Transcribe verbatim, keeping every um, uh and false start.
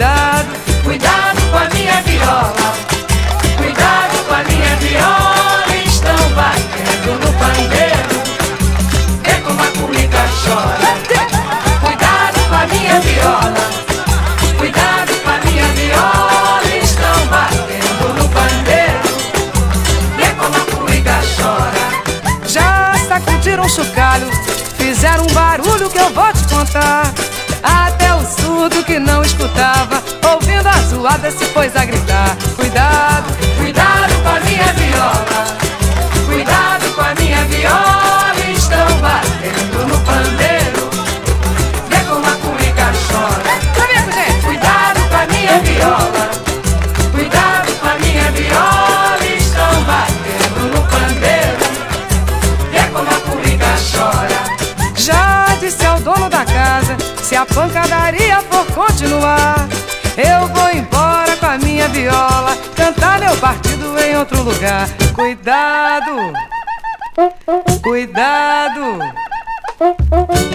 Cuidado, Cuidado com a minha viola, cuidado com a minha viola, estão batendo no pandeiro, vê como a cuíca chora. Cuidado com a minha viola, cuidado com a minha viola, estão batendo no pandeiro, vê como a cuíca chora. já sacudiram o chocalho, fizeram um barulho que eu vou te contar. Até o surdo que não escutava, ouvindo a zoada, se pôs a gritar. Cuidado, Cuidado com a minha viola, cuidado com a minha viola, estão batendo no pandeiro, vê como a cuíca chora. comigo, gente! Cuidado com a minha viola, cuidado com a minha viola, estão batendo no pandeiro, vê como a cuíca chora. Já disse ao dono da casa, se a pancadaria for continuar, eu vou embora com a minha viola, cantar meu partido em outro lugar. Cuidado, cuidado.